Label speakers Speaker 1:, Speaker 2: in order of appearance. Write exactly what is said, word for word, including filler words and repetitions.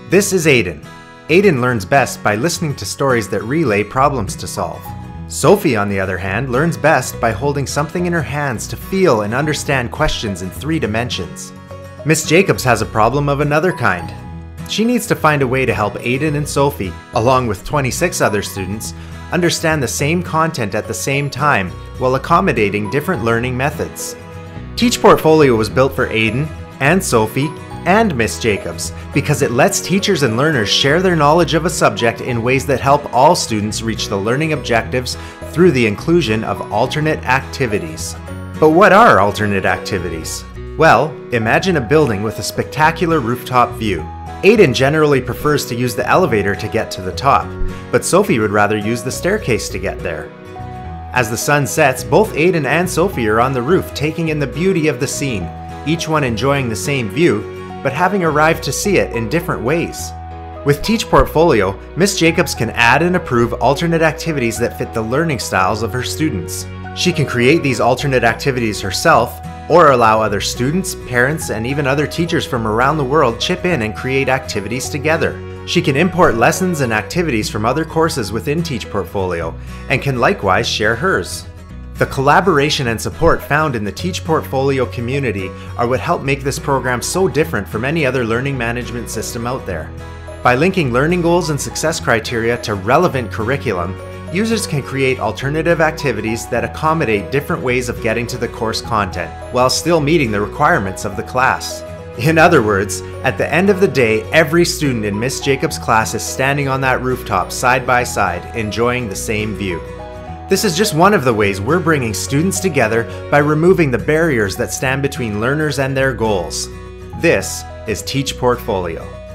Speaker 1: This is Aiden. Aiden learns best by listening to stories that relay problems to solve. Sophie, on the other hand, learns best by holding something in her hands to feel and understand questions in three dimensions. Miss Jacobs has a problem of another kind. She needs to find a way to help Aiden and Sophie, along with twenty-six other students, understand the same content at the same time while accommodating different learning methods. TeachPortfolio was built for Aiden and Sophie and Miss Jacobs because it lets teachers and learners share their knowledge of a subject in ways that help all students reach the learning objectives through the inclusion of alternate activities. But what are alternate activities? Well, imagine a building with a spectacular rooftop view. Aiden generally prefers to use the elevator to get to the top, but Sophie would rather use the staircase to get there. As the sun sets, both Aiden and Sophie are on the roof taking in the beauty of the scene, each one enjoying the same view, but having arrived to see it in different ways. With TeachPortfolio, Miss Jacobs can add and approve alternate activities that fit the learning styles of her students. She can create these alternate activities herself, or allow other students, parents, and even other teachers from around the world chip in and create activities together. She can import lessons and activities from other courses within TeachPortfolio, and can likewise share hers. The collaboration and support found in the TeachPortfolio community are what help make this program so different from any other learning management system out there. By linking learning goals and success criteria to relevant curriculum, users can create alternative activities that accommodate different ways of getting to the course content, while still meeting the requirements of the class. In other words, at the end of the day, every student in Miss Jacobs' class is standing on that rooftop side by side, enjoying the same view. This is just one of the ways we're bringing students together by removing the barriers that stand between learners and their goals. This is TeachPortfolio.